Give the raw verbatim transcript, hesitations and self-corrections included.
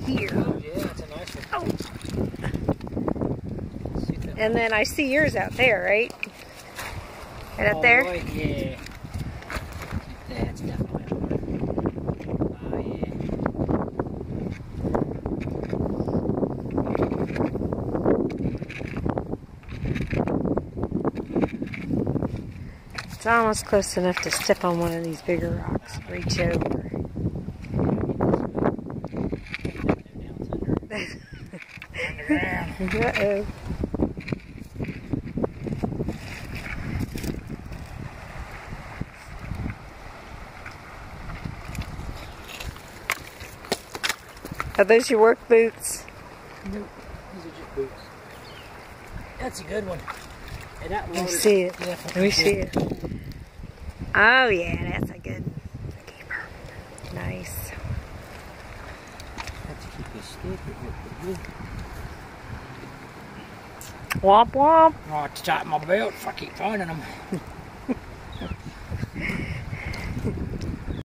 here. Oh, yeah, that's a nice one. Oh. And then I see yours out there, right? Right up there? Oh, boy, yeah. That's definitely a one. Oh, yeah. It's almost close enough to step on one of these bigger rocks. Reach over. Uh-oh. Are those your work boots? Nope. These are just boots. That's a good one. And that Let me see it. Let me see it. Oh yeah, that's a good keeper. Nice. Have to keep this stick. Womp womp. I have to tighten my belt if I keep finding them.